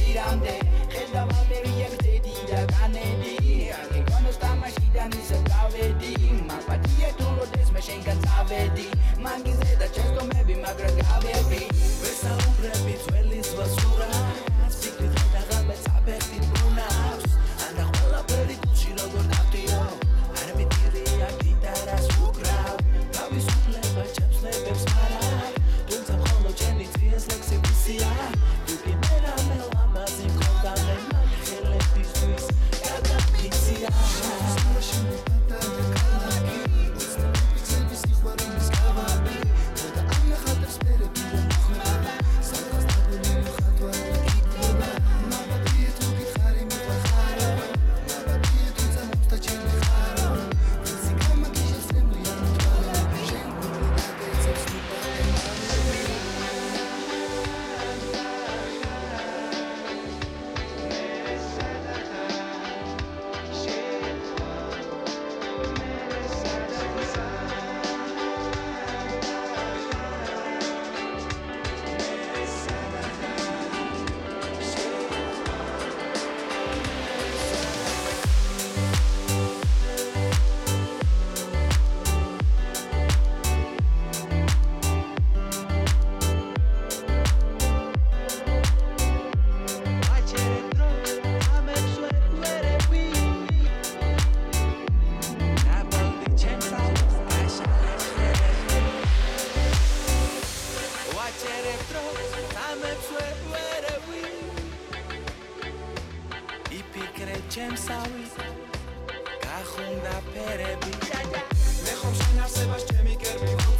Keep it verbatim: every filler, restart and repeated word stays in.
პირამდე ხედავა მე რეაქტედი და განედი აქ გონოსთა მაშიდან ისე გავედი მაპატია თუ როდეს მე შენგან წავედი მაგიზე და ჩესტომები მაგრა გავები ვესაუბრები ძველის ვასურას ფიქრით და ღამე წაბერდი ბრუნავს ანა ყველაფერი გულში როგორ დავტიო არ მიტირია გიტარას უკრავ თავისუფლება ჩემსლებებს მარარ თუმცა მხოლოდ ჩემი ძიეს ლექსი ვისია თუკი მე რამე ლამაზი მქონდა მე მაგ ხელებისთვის გადაფიქცია ჩემსავი გახუნდა ფერები მე ხომ შენ არსებას ჩემი კერპი